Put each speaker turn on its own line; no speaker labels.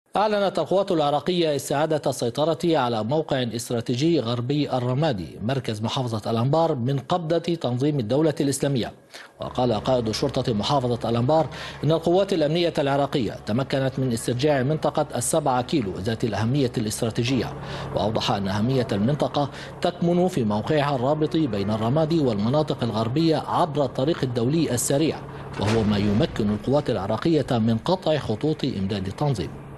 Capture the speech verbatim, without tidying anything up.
أعلنت القوات العراقية استعادة السيطرة على موقع استراتيجي غربي الرمادي مركز محافظة الأنبار من قبضة تنظيم الدولة الإسلامية. وقال قائد شرطة محافظة الأنبار إن القوات الأمنية العراقية تمكنت من استرجاع منطقة السبعة كيلو ذات الأهمية الاستراتيجية، وأوضح أن أهمية المنطقة تكمن في موقعها الرابط بين الرمادي والمناطق الغربية عبر الطريق الدولي السريع، وهو ما يمكن القوات العراقية من قطع خطوط إمداد التنظيم.